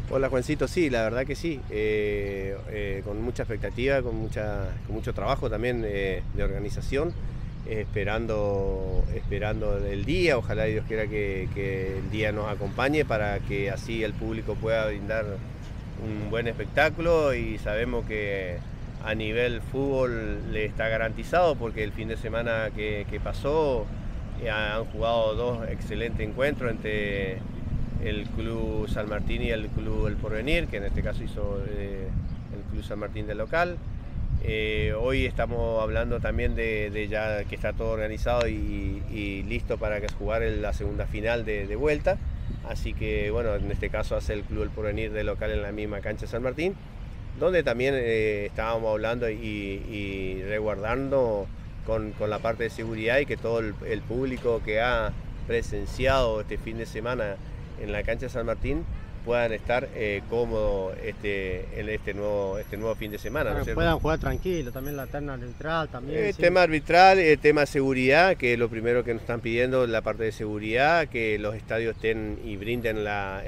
Hola Juancito, sí, la verdad que sí, con mucha expectativa, con mucho trabajo también de organización, esperando el día, ojalá Dios quiera que el día nos acompañe para que así el público pueda brindar un buen espectáculo y sabemos que a nivel fútbol le está garantizado porque el fin de semana que pasó han jugado dos excelentes encuentros entre el Club San Martín y el Club El Porvenir, que en este caso hizo el Club San Martín del local. Hoy estamos hablando también de ya que está todo organizado y listo para jugar la segunda final de vuelta. Así que bueno, en este caso hace el Club El Porvenir de local en la misma cancha San Martín, donde también estábamos hablando y resguardando con la parte de seguridad y que todo el público que ha presenciado este fin de semana en la cancha San Martín puedan estar cómodos en este nuevo fin de semana. Para ¿no que puedan jugar tranquilo, también la terna arbitral también. Sí. Tema arbitral, tema seguridad, que es lo primero que nos están pidiendo, la parte de seguridad, que los estadios estén y brinden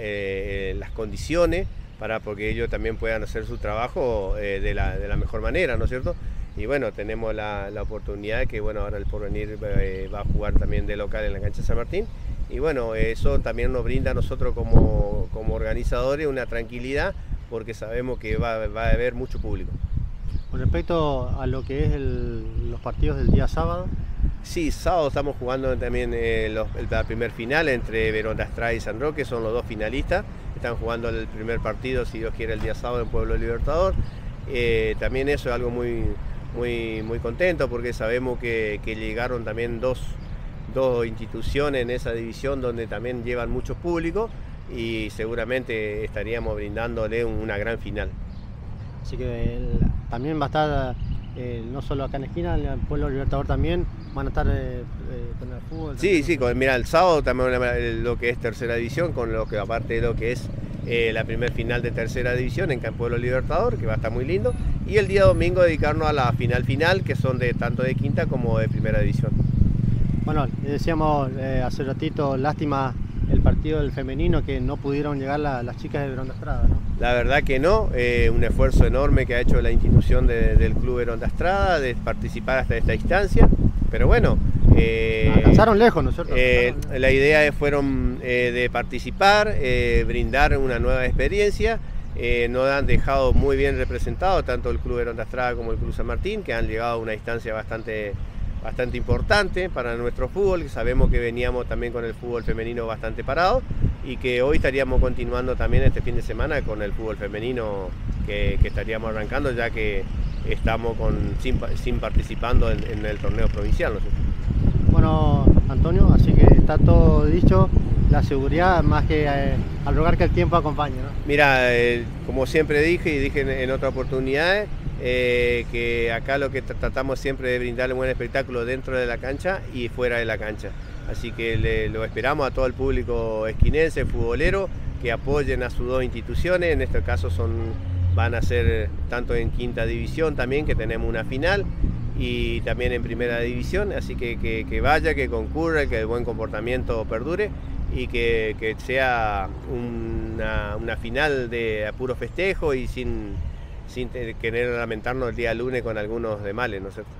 las condiciones porque ellos también puedan hacer su trabajo de la mejor manera, ¿no es cierto? Y bueno, tenemos la oportunidad que bueno, ahora el Porvenir va a jugar también de local en la cancha San Martín. Y bueno, eso también nos brinda a nosotros como organizadores una tranquilidad porque sabemos que va a haber mucho público. Con respecto a lo que es los partidos del día sábado. Sí, sábado estamos jugando también la primer final entre Verón de Astrada y San Roque, son los dos finalistas. Están jugando el primer partido, si Dios quiere, el día sábado en Pueblo Libertador. También eso es algo muy contento porque sabemos que llegaron también dos instituciones en esa división donde también llevan mucho público y seguramente estaríamos brindándole una gran final. Así que también va a estar, no solo acá en la esquina, en el Pueblo Libertador también, van a estar con el fútbol. Sí, mira, el sábado también lo que es tercera división, con lo que aparte de lo que es la primer final de tercera división en Pueblo Libertador, que va a estar muy lindo, y el día domingo dedicarnos a la final, que son tanto de quinta como de primera división. Bueno, decíamos hace ratito, lástima el partido del femenino que no pudieron llegar las chicas de Verón de Astrada, ¿no? La verdad que no, un esfuerzo enorme que ha hecho la institución del Club Verón de Astrada de participar hasta esta instancia, pero bueno. Alcanzaron lejos, ¿no es cierto? La idea fueron de participar, brindar una nueva experiencia. Nos han dejado muy bien representados tanto el Club Verón de Astrada como el Club San Martín, que han llegado a una instancia bastante importante para nuestro fútbol, que sabemos que veníamos también con el fútbol femenino bastante parado y que hoy estaríamos continuando también este fin de semana con el fútbol femenino que estaríamos arrancando, ya que estamos sin participando en el torneo provincial, ¿no? Bueno, Antonio, así que está todo dicho, la seguridad más que al rogar que el tiempo acompañe, ¿no? Mira, como siempre dije y dije en otras oportunidades, que acá lo que tratamos siempre de brindarle un buen espectáculo dentro de la cancha y fuera de la cancha. Así que lo esperamos a todo el público esquinense, futbolero, que apoyen a sus dos instituciones. En este caso van a ser tanto en quinta división también, que tenemos una final, y también en primera división. Así que vaya, que concurra, que el buen comportamiento perdure y que sea una final de puro festejo y sin querer lamentarnos el día lunes con algunos de males, ¿no es cierto?